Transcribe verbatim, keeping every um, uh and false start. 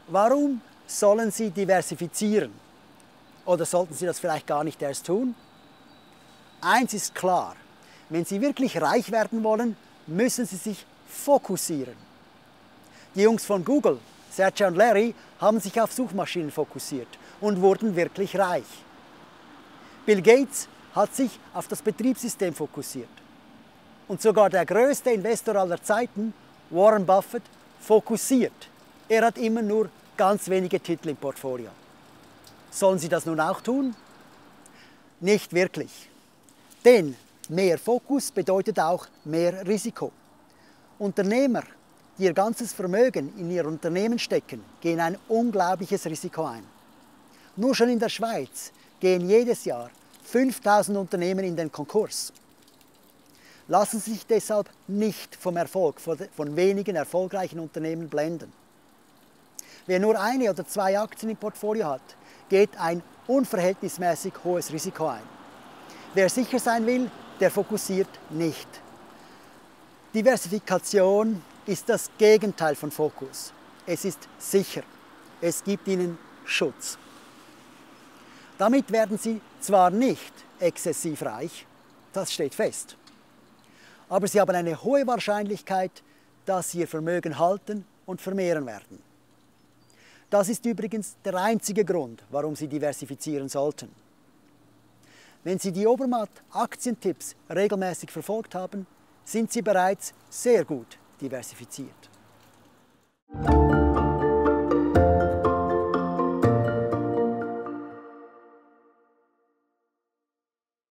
Warum sollen Sie diversifizieren? Oder sollten Sie das vielleicht gar nicht erst tun? Eins ist klar, wenn Sie wirklich reich werden wollen, müssen Sie sich fokussieren. Die Jungs von Google, Sergey und Larry, haben sich auf Suchmaschinen fokussiert und wurden wirklich reich. Bill Gates hat sich auf das Betriebssystem fokussiert. Und sogar der größte Investor aller Zeiten, Warren Buffett, fokussiert. Er hat immer nur ganz wenige Titel im Portfolio. Sollen Sie das nun auch tun? Nicht wirklich. Denn mehr Fokus bedeutet auch mehr Risiko. Unternehmer, die ihr ganzes Vermögen in ihr Unternehmen stecken, gehen ein unglaubliches Risiko ein. Nur schon in der Schweiz gehen jedes Jahr fünftausend Unternehmen in den Konkurs. Lassen Sie sich deshalb nicht vom Erfolg von wenigen erfolgreichen Unternehmen blenden. Wer nur eine oder zwei Aktien im Portfolio hat, geht ein unverhältnismäßig hohes Risiko ein. Wer sicher sein will, der fokussiert nicht. Diversifikation ist das Gegenteil von Fokus. Es ist sicher. Es gibt Ihnen Schutz. Damit werden Sie zwar nicht exzessiv reich, das steht fest, aber Sie haben eine hohe Wahrscheinlichkeit, dass Sie Ihr Vermögen halten und vermehren werden. Das ist übrigens der einzige Grund, warum Sie diversifizieren sollten. Wenn Sie die Obermatt-Aktientipps regelmäßig verfolgt haben, sind Sie bereits sehr gut diversifiziert.